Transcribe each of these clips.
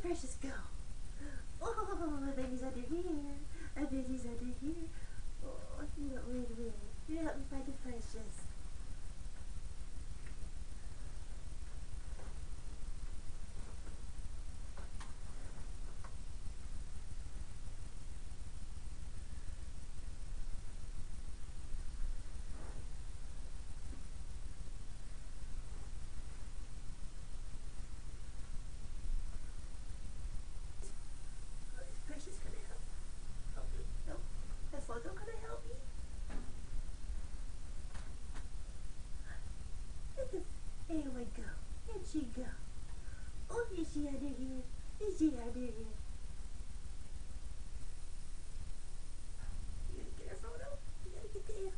Precious, go. Oh, I bet he's under here. I bet he's under here. Oh, you don't wait a minute. You help me find the Precious. Precious gonna help me. No, that's not gonna help me. Let the Eowyn go. Where'd she go? Oh, is she under here? Is she under here? You gotta get her, Frodo. You gotta get there.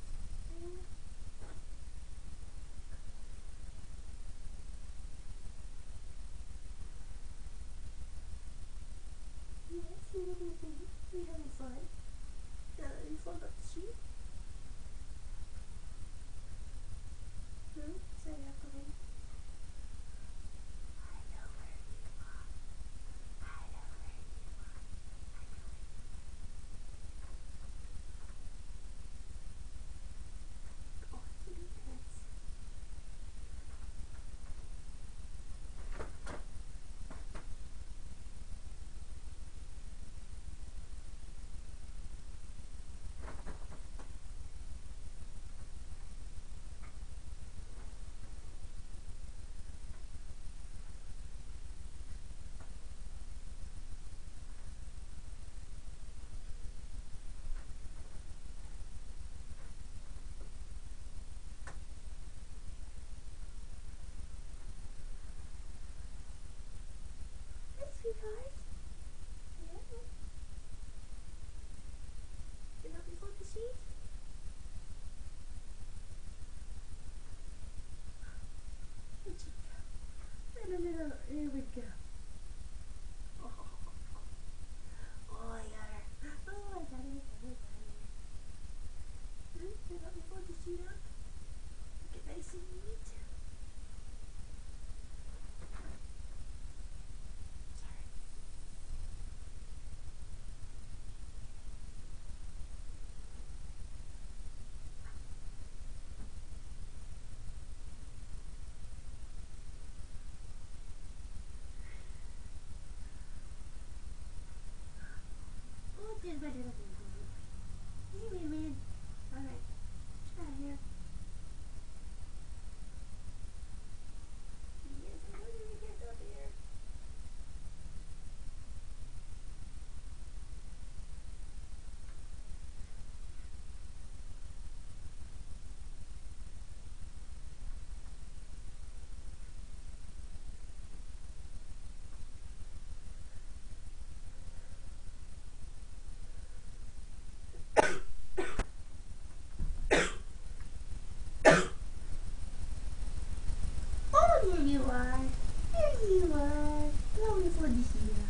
Yes, we're having fun. You fall off the sheep? Say that for me. I know where you are. I know where you are. I know where you are. Oh, kitty pets. Sweetheart? Yeah? You're not before the sheet? Where'd she go? No. Here we go. Oh, I got her. Oh, I got her. You're not before the sheet up? Get nice and neat. Man. Alright. Try here. Yes, I know you're gonna get up here. Here you are. Here you are. Long before the sheet.